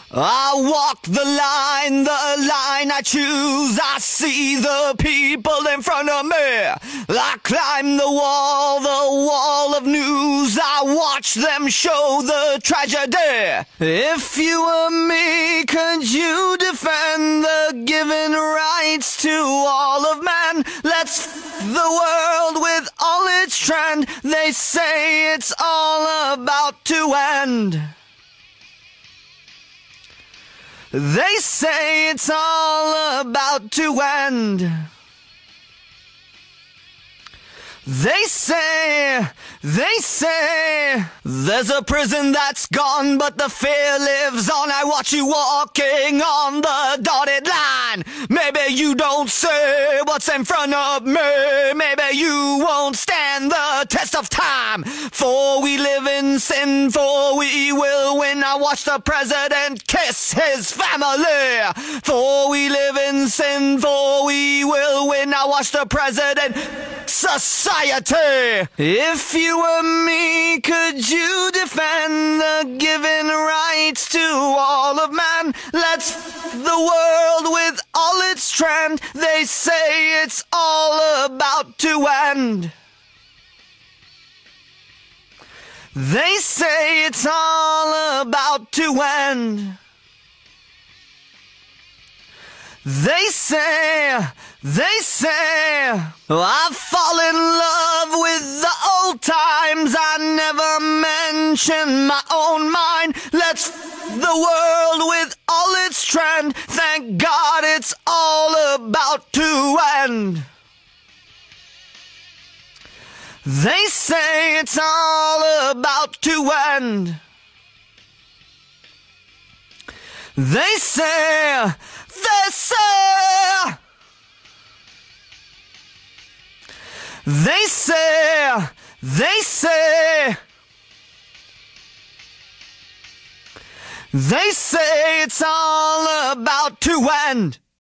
I walk the line I choose. I see the people in front of me. I climb the wall of news. I watch them show the tragedy. If you were me, could you defend the given rights to all of man? Let's f the world with all its trend. They say it's all about to end. They say it's all about to end. They say there's a prison that's gone, but the fear lives on. I watch you walking on the dotted line. Maybe you don't say what's in front of me. Maybe you won't stand the test of time. For we live in sin, for we will win. I watch the president kiss his family. For we live in sin, for we will win. I watch the president society. If you were me, could you defend the given rights to all of man? Let's f the world with all its trend. They say it's all about to end. They say it's all about to end. They say I fall in love with the old times. I never mention my own mind. Let's f the world with all its trend. Thank God it's all about to end. They say it's all about to end. They say They say it's all about to end.